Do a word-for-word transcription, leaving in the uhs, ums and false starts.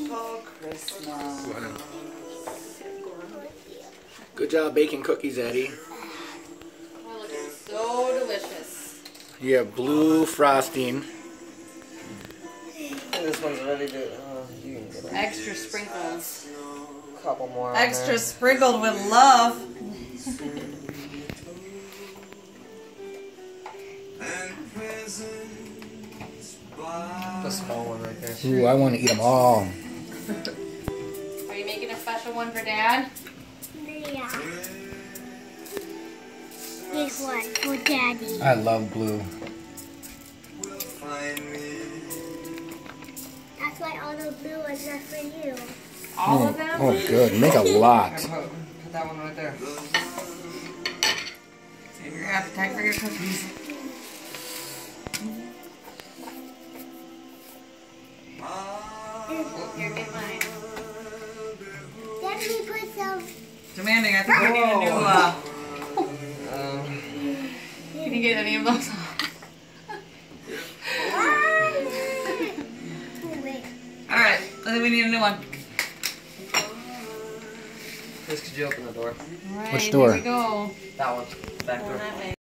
for Christmas. Good job baking cookies, Eddie. Oh, looking so delicious. You have blue frosting. This one's ready to. Uh, you can get it. Extra sprinkles. A couple more. On Extra there. sprinkled with love. The small one right there. Ooh, I want to eat them all. Are you making a special one for Dad? Yeah. This one for Daddy. I love blue. That's why all the blue ones are for you. All oh, of them? Oh, good. Make a lot. Put, put that one right there. Save your appetite for your cookies. Here, get mine. Let me put some. Demanding, I think we need a new, uh... Um, Can you get any of those? Alright, I think we need a new one. Chris, could you open the door? Right, Which door? Here we go. That one. Back Going door. that way.